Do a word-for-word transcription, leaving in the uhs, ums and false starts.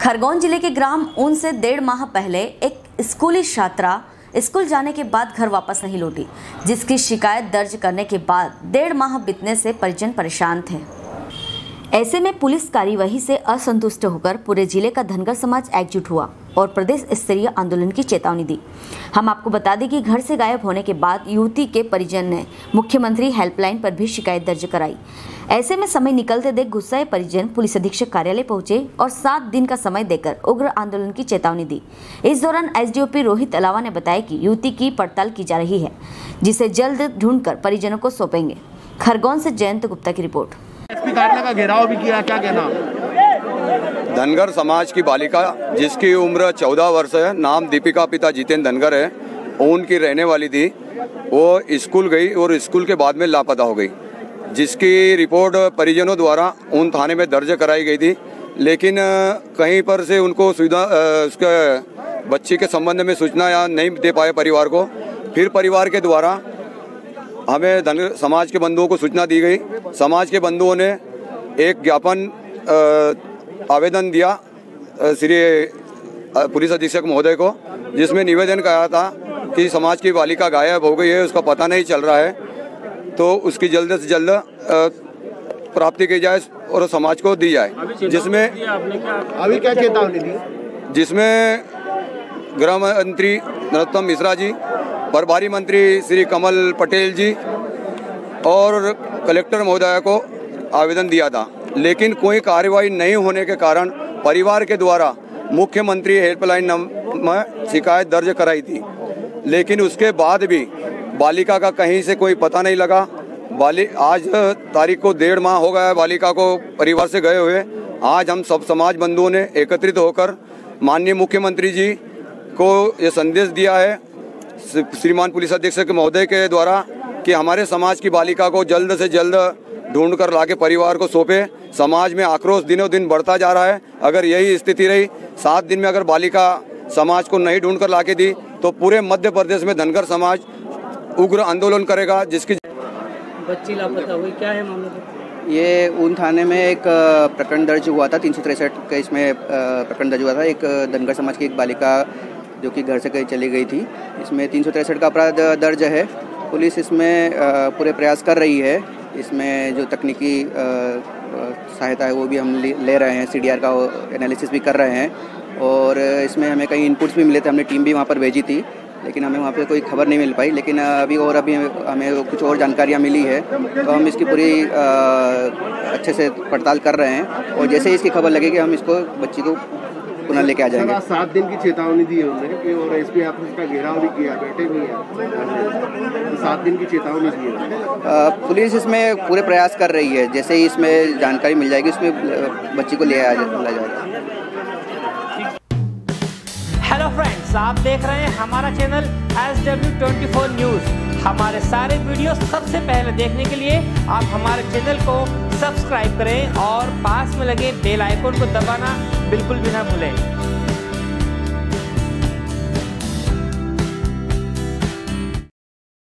खरगोन जिले के ग्राम ऊन से डेढ़ माह पहले एक स्कूली छात्रा स्कूल जाने के बाद घर वापस नहीं लौटी, जिसकी शिकायत दर्ज करने के बाद डेढ़ माह बीतने से परिजन परेशान थे। ऐसे में पुलिस कार्यवाही से असंतुष्ट होकर पूरे जिले का धनगर समाज एकजुट हुआ और प्रदेश स्तरीय आंदोलन की चेतावनी दी। हम आपको बता दें कि घर से गायब होने के बाद युवती के परिजन ने मुख्यमंत्री हेल्पलाइन पर भी शिकायत दर्ज कराई। ऐसे में समय निकलते देख गुस्साए परिजन पुलिस अधीक्षक कार्यालय पहुंचे और सात दिन का समय देकर उग्र आंदोलन की चेतावनी दी। इस दौरान एसडीओपी रोहित अलावा ने बताया कि युवती की पड़ताल की जा रही है, जिसे जल्द ढूंढकर परिजनों को सौंपेंगे। खरगोन से जयंत गुप्ता की रिपोर्ट। एसपी कार्यालय का घेराव भी किया, क्या कहना? धनगर समाज की बालिका जिसकी उम्र चौदह वर्ष है, नाम दीपिका, पिता जितेंद्र धनगर है, ऊन की रहने वाली थी। वो स्कूल गई और स्कूल के बाद में लापता हो गई, जिसकी रिपोर्ट परिजनों द्वारा ऊन थाने में दर्ज कराई गई थी। लेकिन कहीं पर से उनको सुविधा उसके बच्ची के संबंध में सूचना या नहीं दे पाए परिवार को। फिर परिवार के द्वारा हमें धनगर समाज के बंधुओं को सूचना दी गई। समाज के बंधुओं ने एक ज्ञापन आवेदन दिया श्री पुलिस अधीक्षक महोदय को, जिसमें निवेदन कहा था कि समाज की बालिका गायब हो गई है, उसका पता नहीं चल रहा है, तो उसकी जल्द से जल्द प्राप्ति की जाए और समाज को दी जाए। जिसमें अभी क्या चेतावनी दी? जिसमें गृह मंत्री नरोत्तम मिश्रा जी, प्रभारी मंत्री श्री कमल पटेल जी और कलेक्टर महोदय को आवेदन दिया था। लेकिन कोई कार्रवाई नहीं होने के कारण परिवार के द्वारा मुख्यमंत्री हेल्पलाइन में शिकायत दर्ज कराई थी। लेकिन उसके बाद भी बालिका का कहीं से कोई पता नहीं लगा। बाली आज तारीख को डेढ़ माह हो गया है बालिका को परिवार से गए हुए। आज हम सब समाज बंधुओं ने एकत्रित होकर माननीय मुख्यमंत्री जी को ये संदेश दिया है श्रीमान पुलिस अधीक्षक महोदय के द्वारा कि हमारे समाज की बालिका को जल्द से जल्द ढूंढ कर लाके परिवार को सौंपे। समाज में आक्रोश दिनों दिन बढ़ता जा रहा है। अगर यही स्थिति रही, सात दिन में अगर बालिका समाज को नहीं ढूंढ कर लाके दी, तो पूरे मध्य प्रदेश में धनगर समाज उग्र आंदोलन करेगा। जिसकी बच्ची लापता हुई, क्या है मामला? ये ऊन थाने में एक प्रकरण दर्ज हुआ था, तीन सौ तिरसठ का इसमें प्रकरण दर्ज हुआ था। एक धनगर समाज की एक बालिका जो कि घर से कहीं चली गई थी, इसमें तीन सौ तिरसठ का अपराध दर्ज है। पुलिस इसमें पूरे प्रयास कर रही है। इसमें जो तकनीकी सहायता है वो भी हम ले रहे हैं, सीडीआर का एनालिसिस भी कर रहे हैं। और इसमें हमें कई इनपुट्स भी मिले थे, हमने टीम भी वहाँ पर भेजी थी, लेकिन हमें वहाँ पे कोई खबर नहीं मिल पाई। लेकिन अभी और अभी हमें कुछ और जानकारियाँ मिली है, तो हम इसकी पूरी अच्छे से पड़ताल कर रहे हैं और जैसे ही इसकी खबर लगेगी हम इसको बच्ची को पुनः लेके आ जाएंगे। सात दिन की चेतावनी दी है उन्होंने और एसपी ऑफिस का घेराव भी किया, बैठे भी हैं, तो सात दिन की चेतावनी दी है। पुलिस इसमें पूरे प्रयास कर रही है, जैसे ही इसमें जानकारी मिल जाएगी उसमें बच्ची को ले आया जाएगा। हेलो फ्रेंड्स, आप देख रहे हैं हमारा channel S W twenty four news. हमारे सारे वीडियो सबसे पहले देखने के लिए आप हमारे चैनल को सब्सक्राइब करें और पास में लगे बेल आइकन को दबाना बिल्कुल भी ना भूलें।